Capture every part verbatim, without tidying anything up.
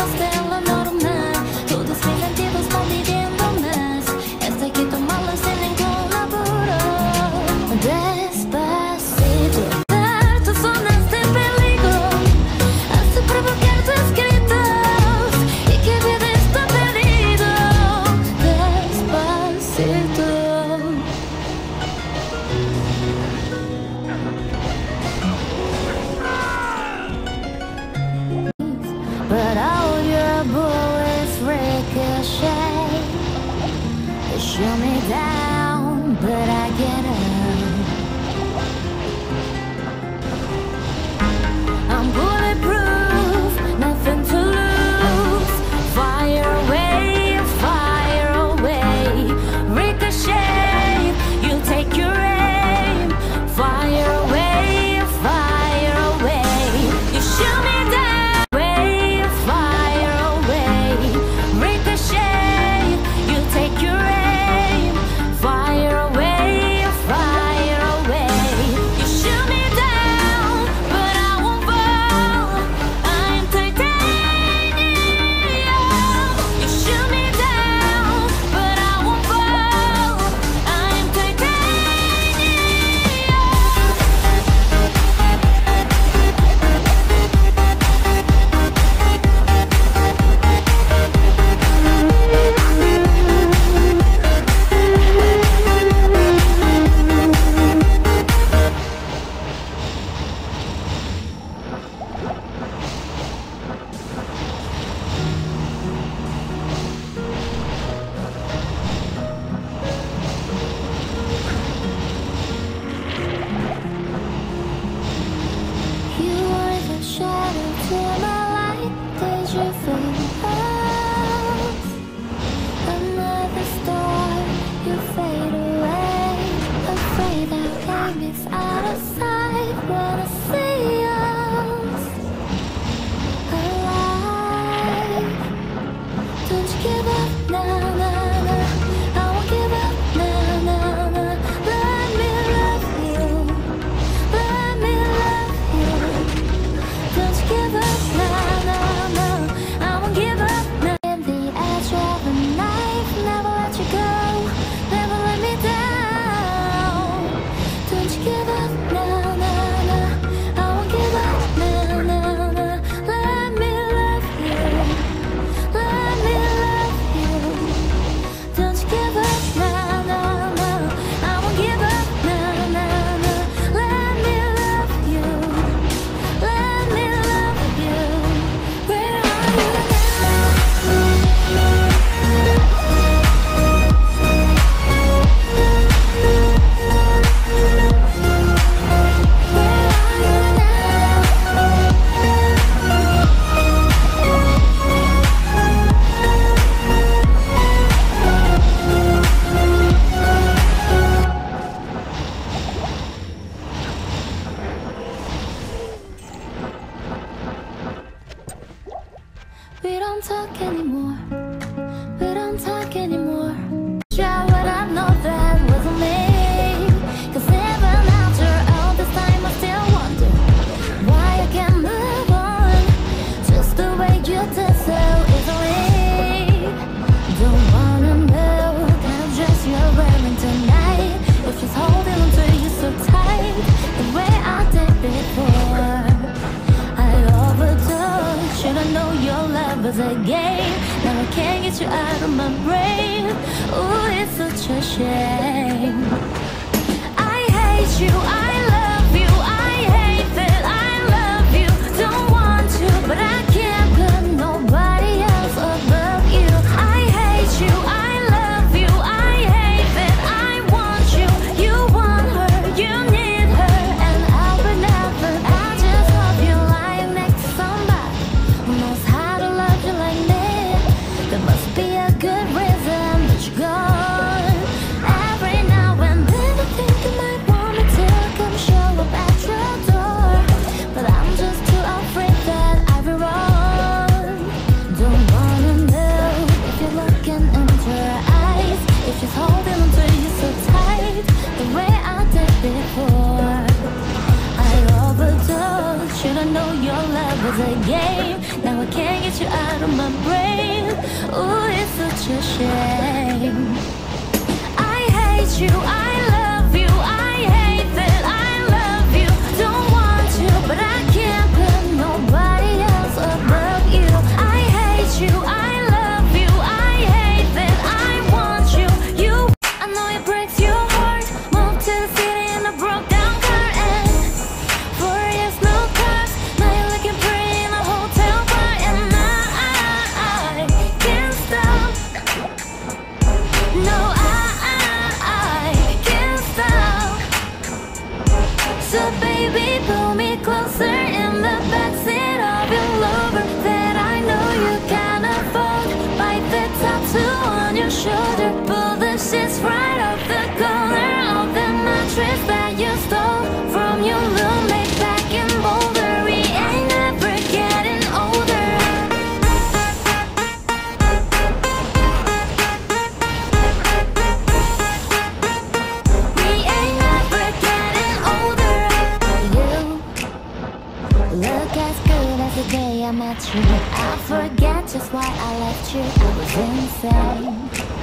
no stella normal. Todos silenciados no pidiendo más. Hasta que tomarlos en el colaboro. Despacito. Dar tus zonas de peligro. Hasta provocar tus gritos. Y que vives tu pedido. Despacito. But all your bullets ricochet. They shoot me down, but I get up. I'm bulletproof, nothing to lose. Fire away, fire away. Ricochet, you take your aim. Fire away, fire away. You shoot me down. We don't talk anymore. We don't talk anymore. Try what I know that wasn't me. Cause even after all this time I still wonder why I can't move on just the way you did so easily. Don't wanna know what kind of dress you're wearing tonight. If she's holding onto you so tight the way I did before. I overdosed. Should I know your love was a game? Now I can't get you out of my brain. Ooh, it's such a shame. I hate you, I love you, I hate that I love you. Don't want to, but I can't put nobody else above you. I hate you, I love you, I hate that I want you. You want her, you need her, and I'll be never. I just hope you're lying next to somebody who knows how to love you like me. There must be a good reason that you're gone. Every now and then I think you might want me to come I can't get you out of my brain. Ooh, it's such a shame. I hate you, I love you, I hate that I love you. Don't want you, but I can't put nobody else above you. I hate you, I love you, I hate that I want you. You, I know it breaks your heart. Moved to the city in a broke down car, and four years no cars. Now you're looking pretty in a hotel bar, and I, I can't stop. No, I, I can't stop. So baby, pull me closer in the backseat of your Rover that I know you can't afford. Bite the tattoo on your shoulder. Pull the sheets right off the collar of the mattress that you stole from your roommate back in Boulder. We ain't never getting older. We ain't never getting older. You look as good as the day I met you. I forget just why I left you. I was insane.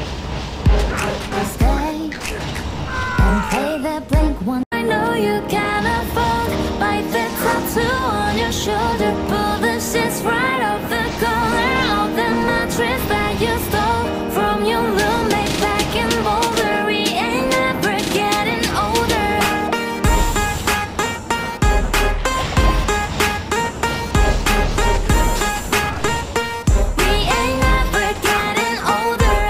Stay and play the Blink one. I know you can't afford. Bite the tattoo on your shoulder. Pull the sheets right off the collar of the mattress that you stole from your roommate back in Boulder. We ain't never getting older. We ain't never getting older.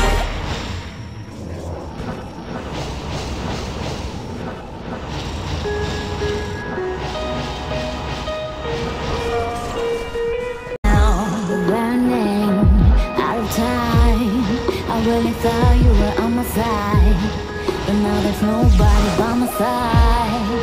Now running out of time. I really thought you were on my side, but now there's nobody by my side.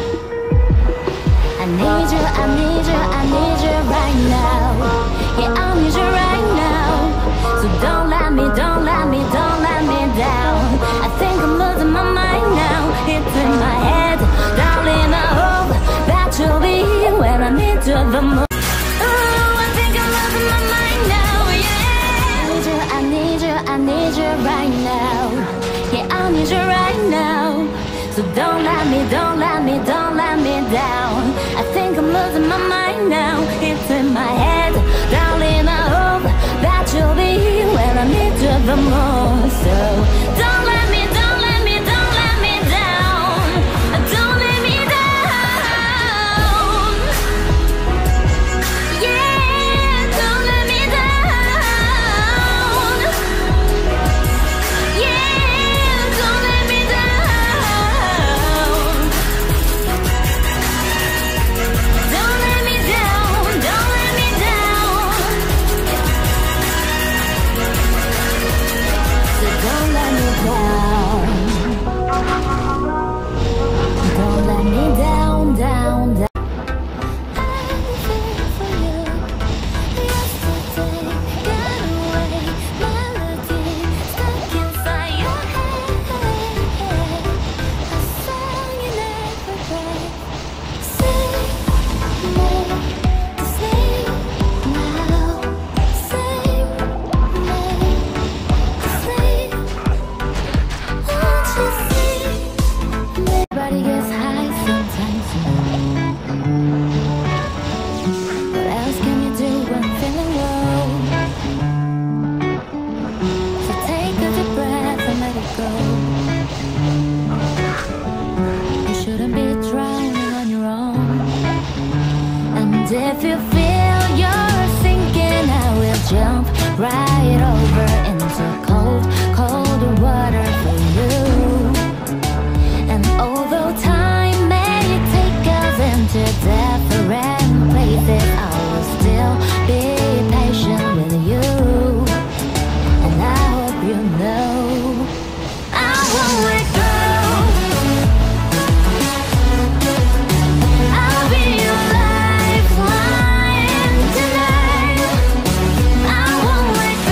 I need you, I need you, I need you right now. Yeah, I need you right now. So don't let me, don't let me, don't let me down. I think I'm losing my mind now. It's in my head, darling. I hope that you'll be here when I need you the most. Ooh, I think I'm losing my mind now. Yeah, I need you, I need you, I need you right now. Yeah, I need you right now. So don't let me, don't let me, don't let me down. I think I'm losing my mind now. It's in my head, darling. I hope that you'll be here when I need you the most. So don't let me, don't let me, don't let me down. Don't let me down. Yeah, don't let me down. Yeah, don't let me down. Don't let me down. Don't let me down. So don't let me down. Don't let me down, down, down. Everybody gets high sometimes. What else can you do when feeling low? So take a deep breath and let it go. You shouldn't be drowning on your own. And if you feel you're sinking, I will jump right over into cold, cold water for you. And although time may take us into different places, I will still be patient with you. And I hope you know I won't let go. I'll be your lifeline tonight. I won't let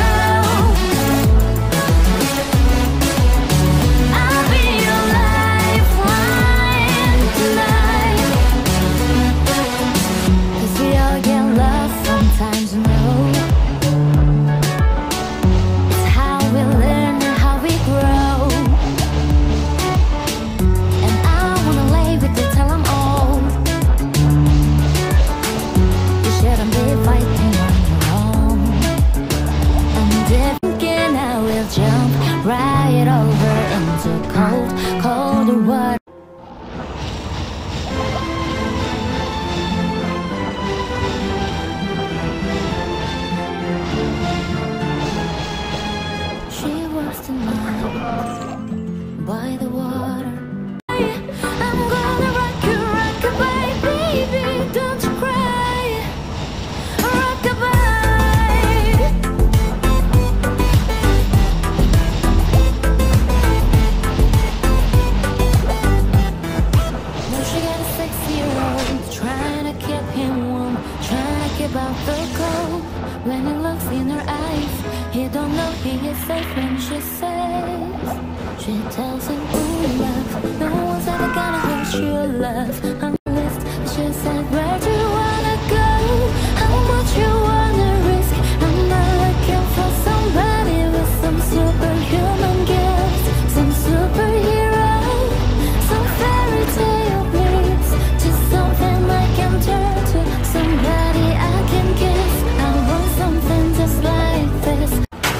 When he looks in her eyes, he don't know he is safe when she says, she tells him, ooh, love, no one's ever gonna hurt your love. On the list, she said, where do you wanna go? How much you wanna risk? I'm not looking for somebody with some superhuman gifts, some superhero, some fairy tale bliss, just something I can turn to, somebody I can kiss. I want something just like this.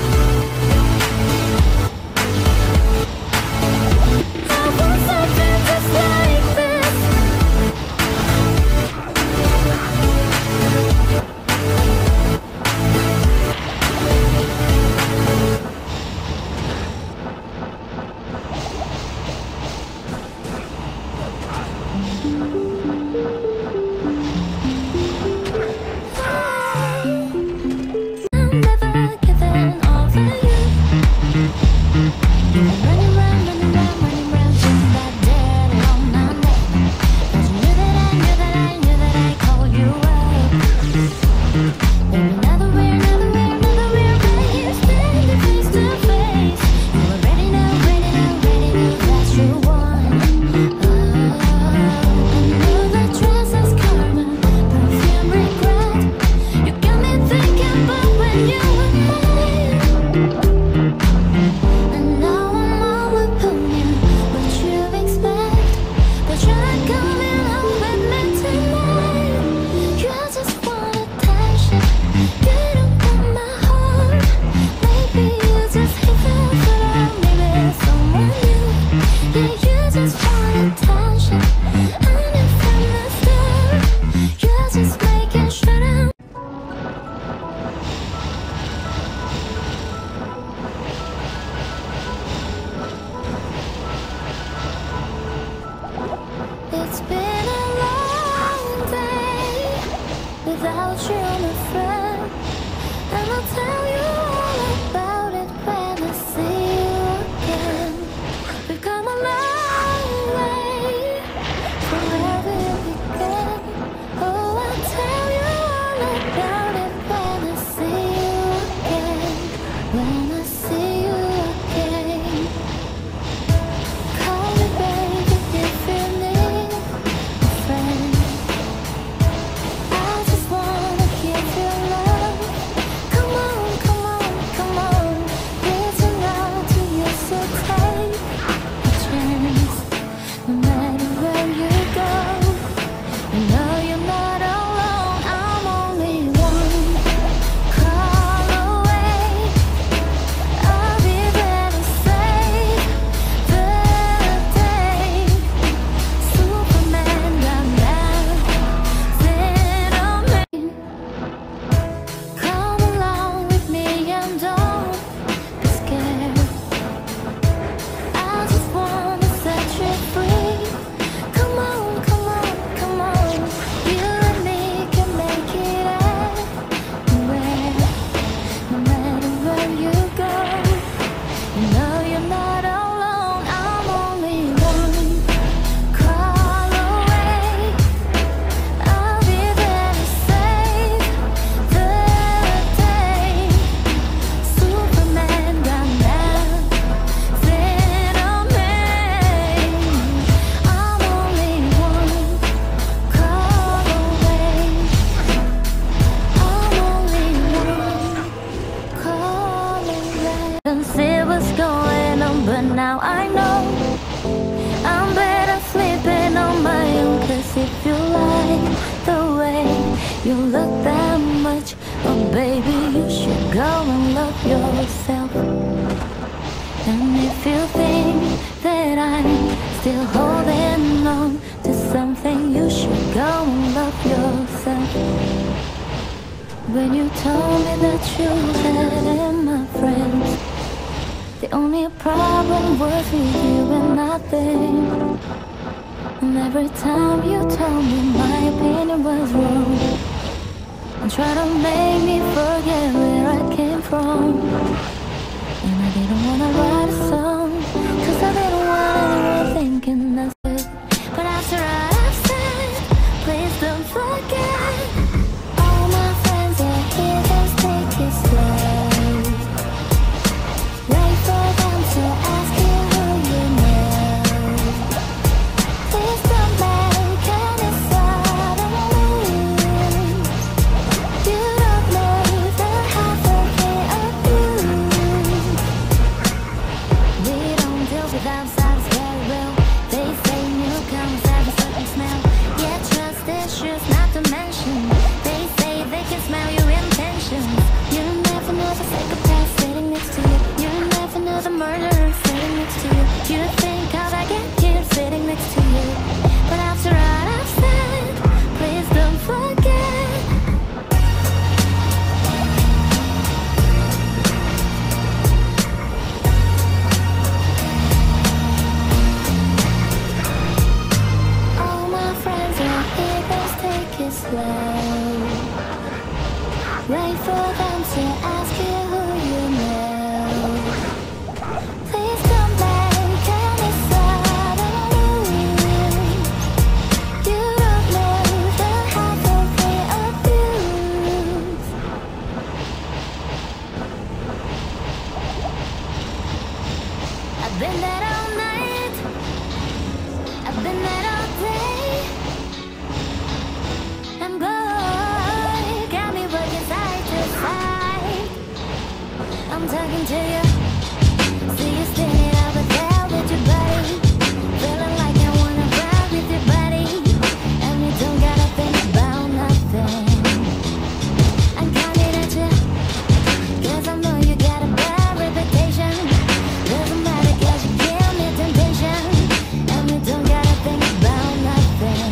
I want something just like this. I'm never giving over you. Running round, running round, running round, just that dead long Monday. 'Cause you knew that I knew that I knew that I called you up. Baby, now that we're, now that we're, now that we're right here standing face to face, you were ready now, ready now, ready now, that you won. Oh, I know that dress is karma, perfume regret. You got me thinking about when you were mine. And now I'm all upon you. What you expect? But you're not coming home with me tonight. You just want attention. You don't want my heart. Maybe you just hate that, but I'm maybe someone new. Yeah, you just want attention. I knew from the start. You're just making sure I'm. It's been a long day without you, my friend, and I'll tell you all about it when I see you again. We've come a long way from where we began. Oh, I'll tell you all about it when I see you again. When I see you again. Call me baby if you need a friend. I just wanna give you love. Come on, come on, come on. It's enough to you, so take a chance. No matter where you go, you know you're not alone. I'm only one call away. I'll be there to save the day. Superman got mad, said on me. Come along with me and don't be scared. I just wanna set you free. Come on, come on, come on. You and me can make it anywhere. No matter where you go, you know you're not alone. I'm only one call away. I'll be there to save the day. Superman got mad, said on me. I'm only one call away. I'm only one call away. Didn't see what's going on, but now I know I'm better sleeping on my own. 'Cause if you like the way you look that much, oh baby, you should go and love yourself. And if you think that I'm still holding on to something, you should go and love yourself. When you told me that you had my friends, the only problem was with you and nothing. And every time you told me my opinion was wrong, and try to make me forget where I came from. And I didn't wanna write a song, 'cause I didn't want anyone thinking that's it. But after I've said, please don't forget, all my friends are here just take wait for them to ask you who you know. Please come back and it's suddenly you don't know the half of the abuse. I've been there all night, I've been there all day. And boy, got me working side to side. I'm talking to you, see you standing over there with your buddy, feeling like I wanna ride with your buddy, and you don't gotta think about nothing. I'm counting at you, 'cause I know you got a bad reputation. Doesn't matter 'cause you give me temptation, and you don't gotta think about nothing.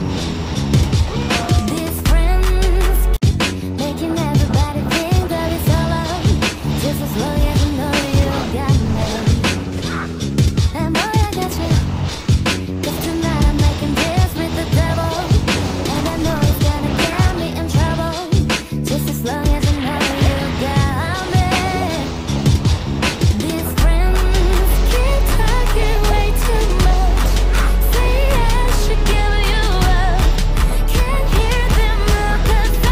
These friends making everybody think that it's all up, just as long as I know you got me. And boy, I got you, 'cause tonight I'm making this with the devil, and I know it's gonna get me in trouble, just as long as I know you got me. These friends keep talking way too much, say I should give you up, can't hear them look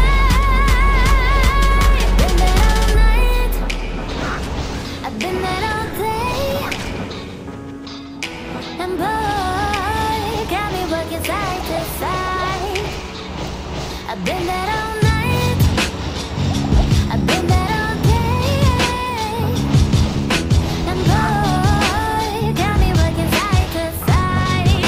aside. Been there all night, I've been there all day, and boy, got me working side to side. I've been there all night, I've been there all day, and boy, got me working side to side.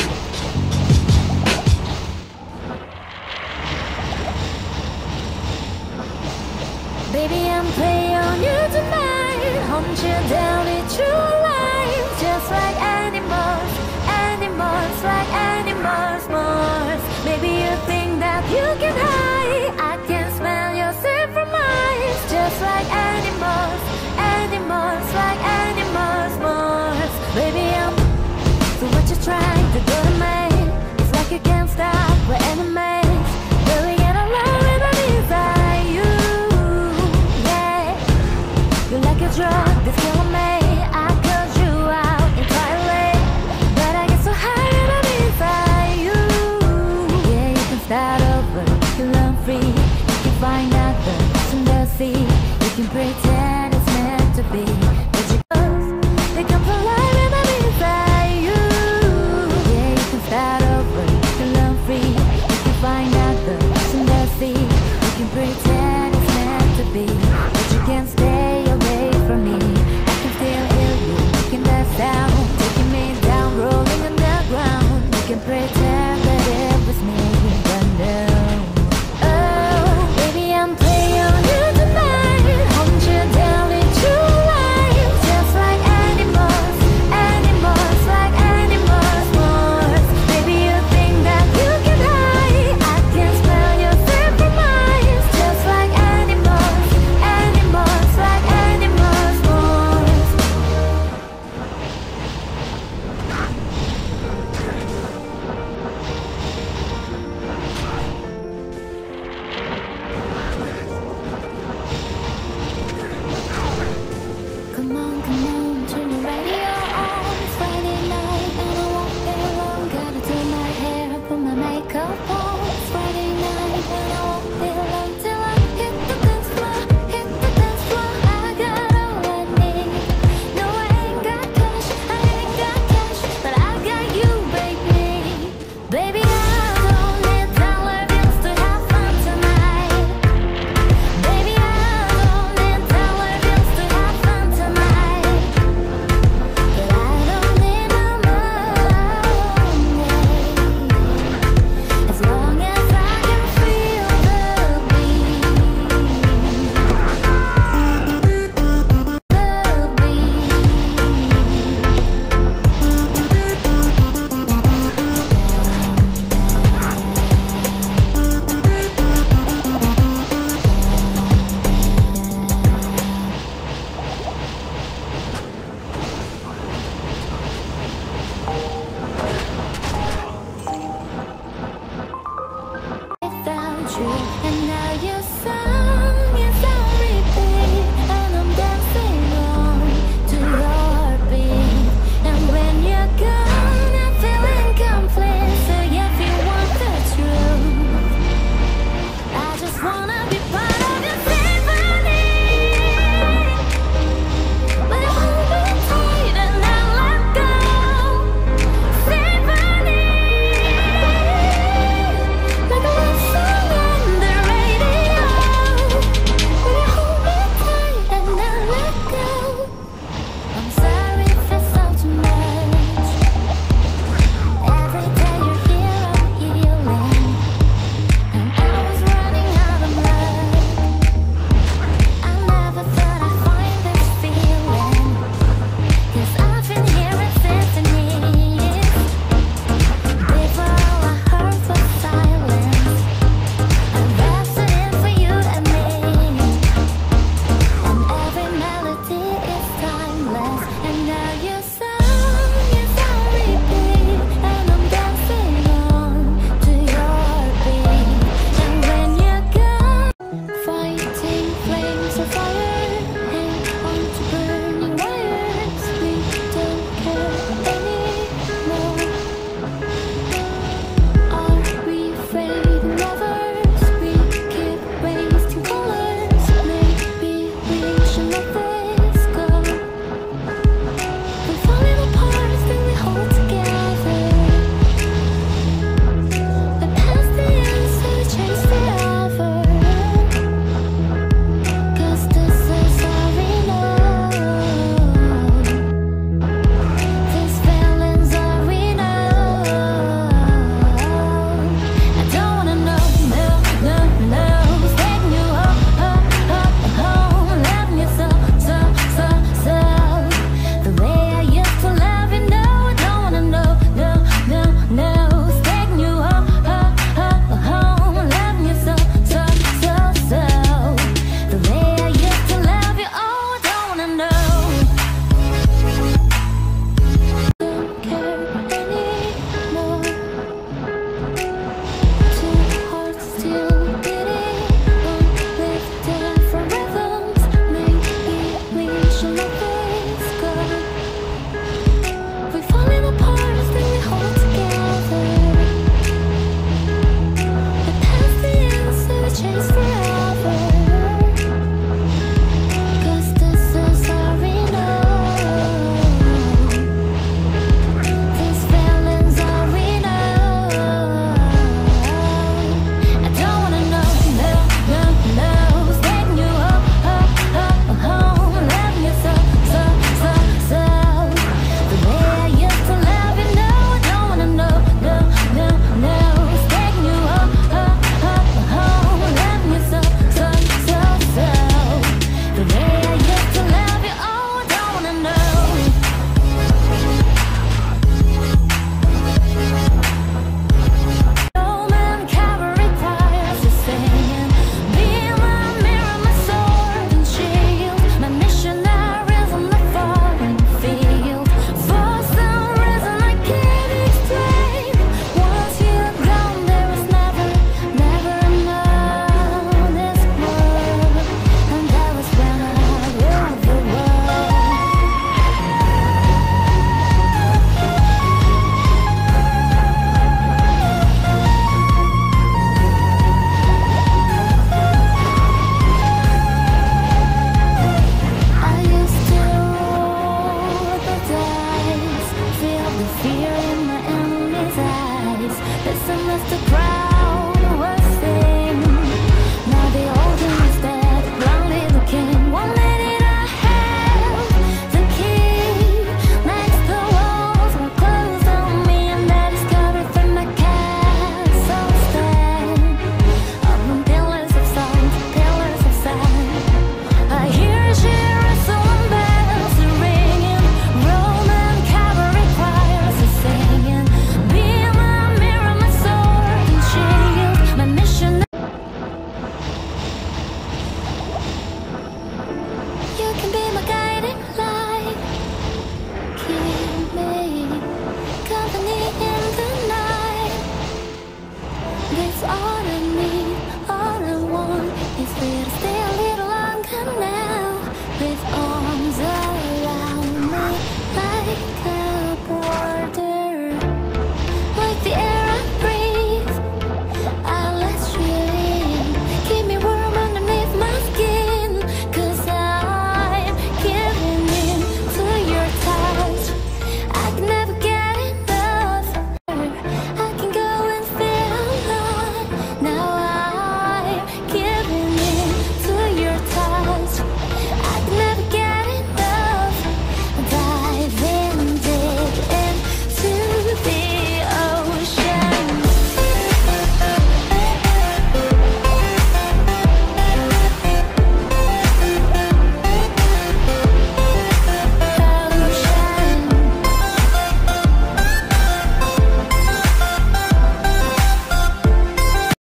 Baby, I'm playing on you tonight, hunt you down with true life, just like animals, animals, like animals, Mars. Maybe you think that you can hide, I can smell your scent from miles, just like animals, animals, like animals, Mars. Baby, I'm so what you trying to do to me? It's like you can't stop, we're enemies, but we get along with the desire you. Yeah, you're like a drug that's killing me. I cut you out entirely, but I get so high that I desire you. Yeah, you can start over, you can learn free, you can find out the sea, you can pretend.